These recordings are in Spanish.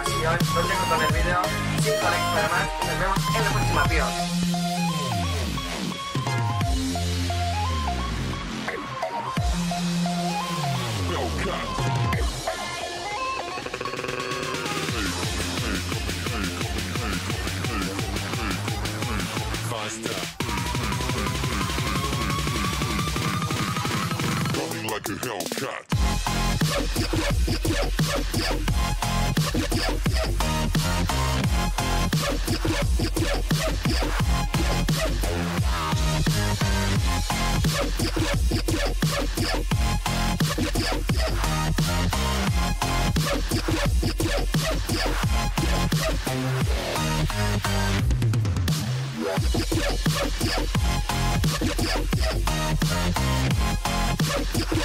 Y hoy los dejo con el video sin conexión más. Nos vemos en la próxima. Adiós. Like a Hellcat.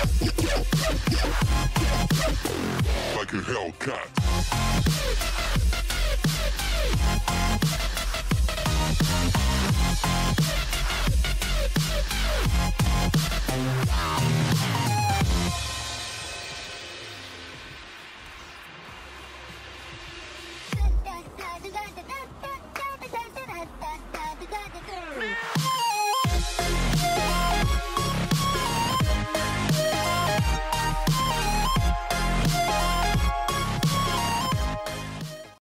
Like a Hellcat.